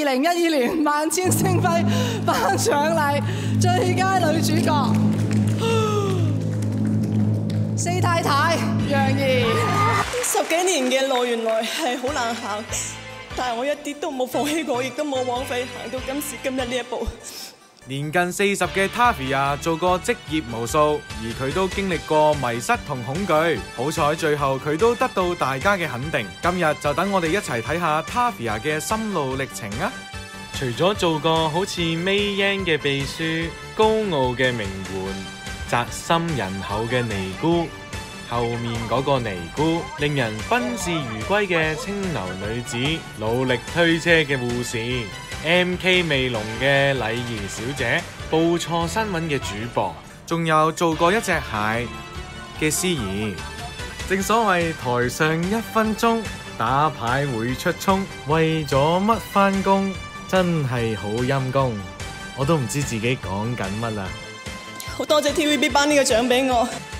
2012年萬千星輝頒獎禮最佳女主角四太太楊怡。 10幾年嘅路原來係好難行，但係我一啲都冇放棄過，亦都冇枉費行到今時今日呢一步。 年近40嘅 Tavia 做過職業無數，而佢都經歷過迷失同恐懼。好彩最後佢都得到大家嘅肯定。今日就等我哋一齊睇下 Tavia 嘅心路歷程啊！ 除咗做過好似 May Yan 嘅秘書、高傲嘅名媛、宅心仁厚嘅尼姑，後面嗰個尼姑，令人賓至如歸嘅清流女子，努力推車嘅護士，MK 味濃嘅禮儀小姐，報錯新聞嘅主播， 仲有做過一隻蟹嘅司儀。正所謂台上1分鐘，打牌會出衝，為咗乜返工，真係好陰功，我都唔知自己講緊乜啦。 好多謝 TVB 頒呢個獎俾我。